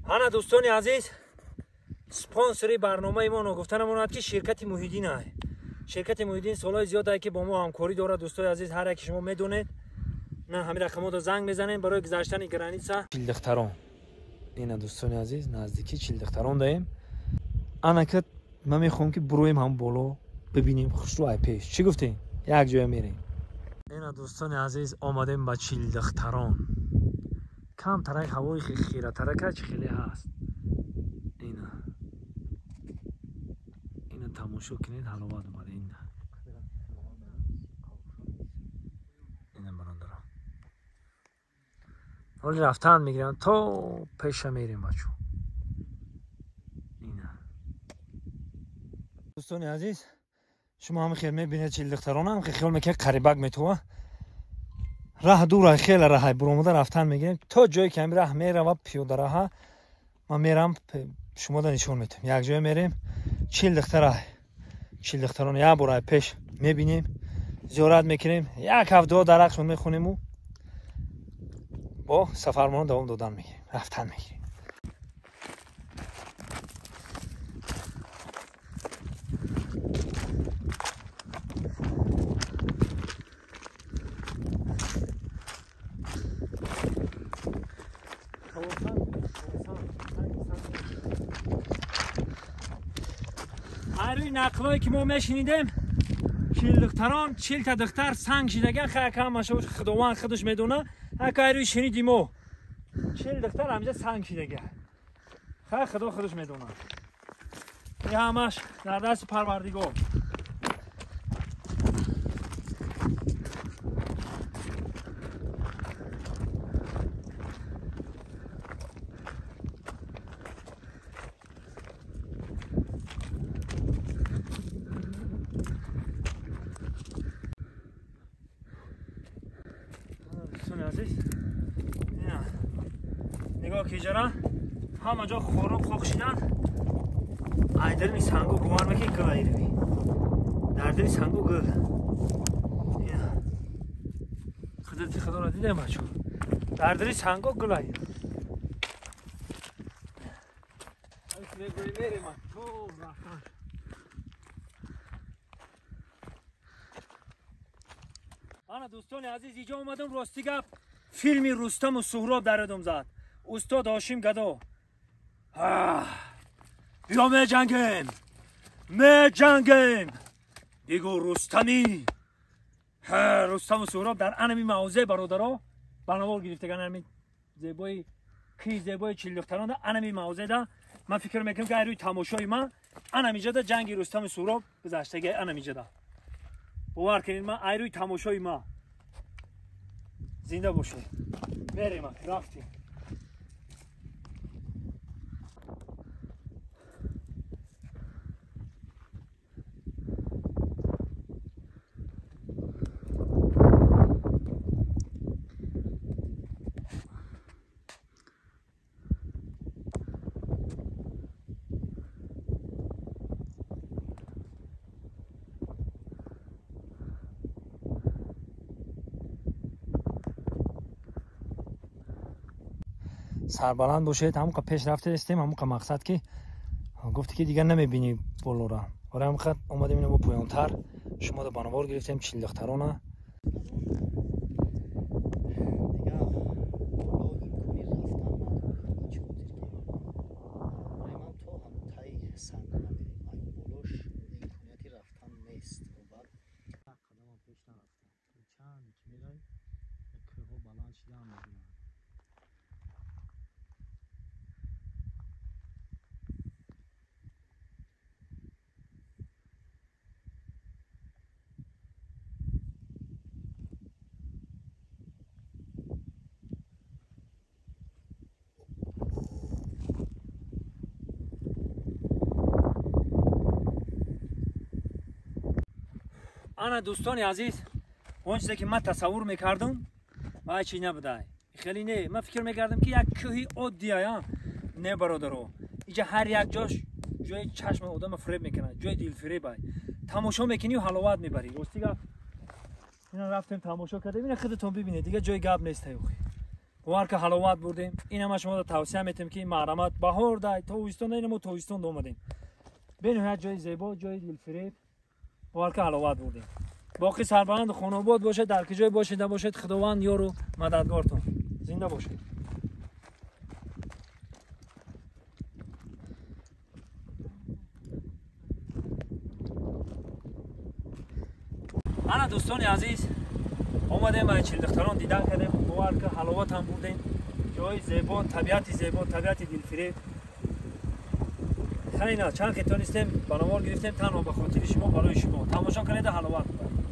انا دوستان عزیز سپانسری برنامه ما گفتنمون که شرکت محیدین است. شرکت محیدین سالهای زیاده که با ما همکاری داره. دوستان عزیز هر یک شما میدونید نه همین رقمات رو زنگ میزنین برای گذشتن گرانیسا چیلدختران. اینا دوستان عزیز نزدیکی چیلدختران داریم. انا که من میخوام که برویم هم بالا ببینیم خوشروهای پیش. چی گفتین؟ یک جای میریم. اینا دوستان عزیز آمدیم با چیلدختران. کم ترک هوای خیره ترک خیلی هست. اینا تماشا کنید حلاوت ببره. اینا برادران حالی رفتن میگیرن تا پیش میریم بچو. اینا دوستان عزیز شما هم خیلی میبینید چیلدختران هم خیلی میکنه قریبک میتوه راه دور خیلی راه برامده رفتن میگیریم تا جایی که راه میره و پیاده راه من میرم شما دا نشون میتیم. یک جای میریم چیلدختران یک برای پیش میبینیم زیارت میکنیم یک هفته درخشون میخونیم و با سفرمان دوام دادن میگیریم رفتن میگیریم. روی نقلایی که ما میشنیدیم چیلدختران 40 تا دختر سنگ شدگن خیلی کمش خداوند خودش میدونه. اگه روی شنیدیم ما 40 دختر همینجا سنگ شدگن خیلی خدا خودش میدونه. یه همش در دست پروردگار. نگاه که جرا همه جا خوراک خوخشیدن. ایدر می سنگو گوار میکنی گل ایده بی در دلی سنگو گل خدرتی خدا را دیدم بچه در دلی سنگو گل ایده میریم تو رفتن. انا دوستان عزیز اینجا اومدم راستی گپ فیلمی رستم و سهراب در ادم زد. استاد هاشم گدا بیا می جنگیم دیگو رستمی رستم و سهراب در انمی موضع برادرها برنامه گرفتگان انمی زیبای کی زیبای چیلدختران در انمی موضع ده. من فکر میکنم که روی تماشای من انمی جدا جنگی رستم و سهراب گذشته انمی جدا باور کنید. من روی تماشای من زنده باشه. بریم رفتیم. سربلند باشید. همون که پیش رفته استیم همون که مقصد که گفتی که دیگه نمیبینی بالا را برای همون خط اومدیم اینو با پایانتر شما رو بانوار گرفتیم چیلدخترانه. انا دوستان عزیز اون چیزی که من تصور میکردم و چی نبوده خیلی نه. من فکر میکردم که یک کوهی عادیه نه برادرو اینجا هر یک جاش جای چشم آدم فریب میکنه جای دل فریب تماشا میکنی و حلاوت میبری. راستی گفت اینا رفتیم تماشا کردیم. اینا خودتون ببینید دیگه جای گپ نیست. وارک حلاوت بردیم. این هم شما رو توصیه میتونم که محرمت بهار دای تابستون اینم تابستون اومدیم. بنهایت جای زیبا، جای دلفریب، وارک حلاوت بردیم. باقی سربلند خانواد باشه، در کجای باشید باشید، خداوند یارو مددگارتون. زنده باشید. انا دوستان عزیز اومدیم با چلدختران دیدن کردیم، وارک حلاوت هم بردیم. جای زیبا، طبیعت زیبا، طبیعت دلفریب. خیلی نه چند که تونستیم برنامه گرفتیم تنها به خاطر شما، برای شما تماشا کنید حلاوت.